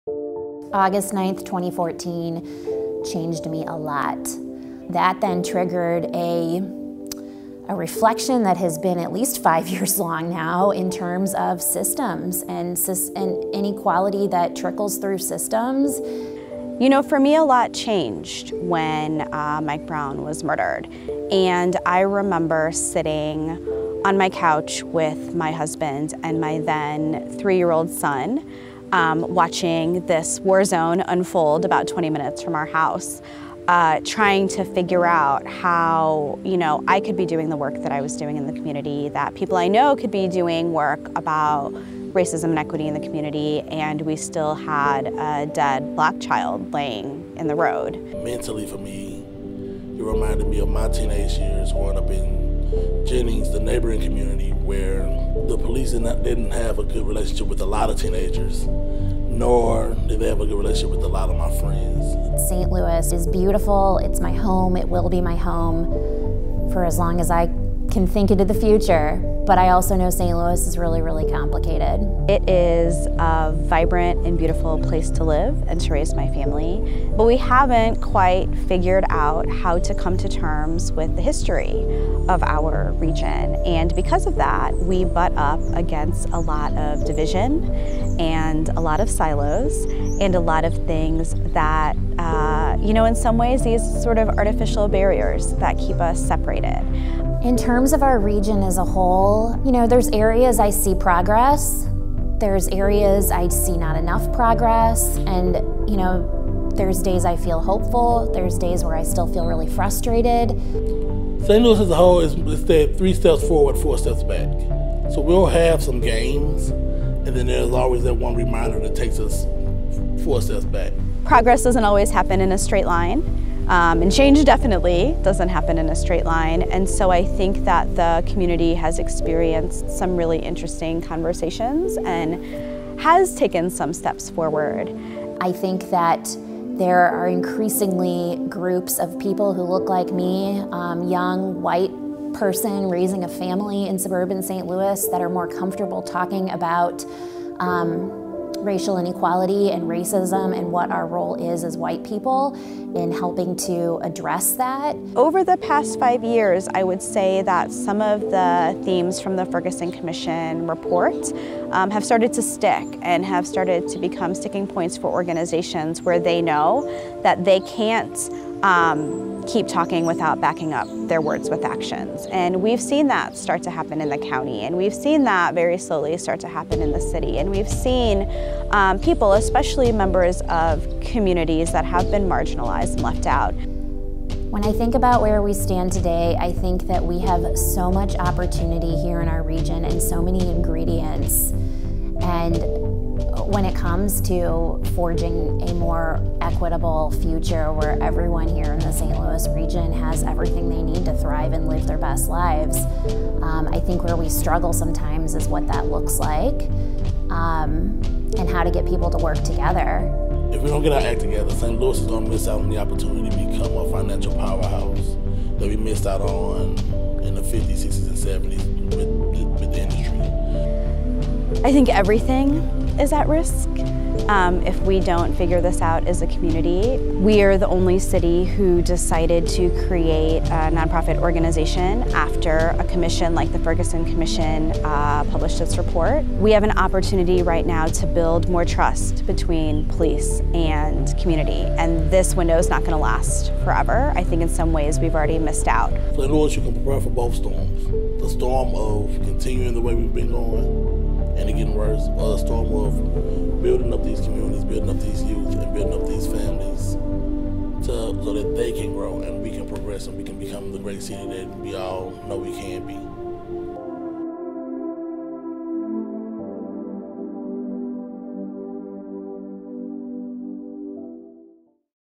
August 9th, 2014 changed me a lot. That then triggered a reflection that has been at least 5 years long now in terms of systems and inequality that trickles through systems. You know, for me, a lot changed when Mike Brown was murdered. And I remember sitting on my couch with my husband and my then 3-year-old son, watching this war zone unfold about 20 minutes from our house, trying to figure out how, I could be doing the work that I was doing in the community, that people I know could be doing work about racism and equity in the community, and we still had a dead black child laying in the road. Mentally for me, it reminded me of my teenage years growing up in Jennings, the neighboring community, where the police didn't have a good relationship with a lot of teenagers, nor did they have a good relationship with a lot of my friends. St. Louis is beautiful, it's my home, it will be my home for as long as I can think into the future. But I also know St. Louis is really, really complicated. It is a vibrant and beautiful place to live and to raise my family, but we haven't quite figured out how to come to terms with the history of our region. And because of that, we butt up against a lot of division and a lot of silos and a lot of things that, in some ways, these sort of artificial barriers that keep us separated. In terms of our region as a whole, there's areas I see progress, there's areas I see not enough progress, and there's days I feel hopeful, there's days where I still feel really frustrated. St. Louis as a whole is that 3 steps forward, 4 steps back. So we'll have some gains, and then there's always that one reminder that takes us 4 steps back. Progress doesn't always happen in a straight line. And change definitely doesn't happen in a straight line, and so I think that the community has experienced some really interesting conversations and has taken some steps forward. I think that there are increasingly groups of people who look like me, young, white person raising a family in suburban St. Louis, that are more comfortable talking about racial inequality and racism and what our role is as white people in helping to address that. Over the past 5 years, I would say that some of the themes from the Ferguson Commission report have started to stick and have started to become sticking points for organizations where they know that they can't keep talking without backing up their words with actions. And we've seen that start to happen in the county, and we've seen that very slowly start to happen in the city. And we've seen people, especially members of communities that have been marginalized and left out. When I think about where we stand today, I think that we have so much opportunity here in our region and so many ingredients. And when it comes to forging a more equitable future where everyone here in the St. Louis region has everything they need to thrive and live their best lives, I think where we struggle sometimes is what that looks like and how to get people to work together. If we don't get our act together, St. Louis is going to miss out on the opportunity to become a financial powerhouse that we missed out on in the 50s, 60s, and 70s with the industry. I think everything is at risk if we don't figure this out as a community. We are the only city who decided to create a nonprofit organization after a commission like the Ferguson Commission published its report. We have an opportunity right now to build more trust between police and community, and this window is not going to last forever. I think in some ways we've already missed out. St. Louis, you can prepare for both storms. The storm of continuing the way we've been going and it getting worse, or the storm of building up these communities, building up these youth, and building up these families so that they can grow and we can progress and we can become the great city that we all know we can be.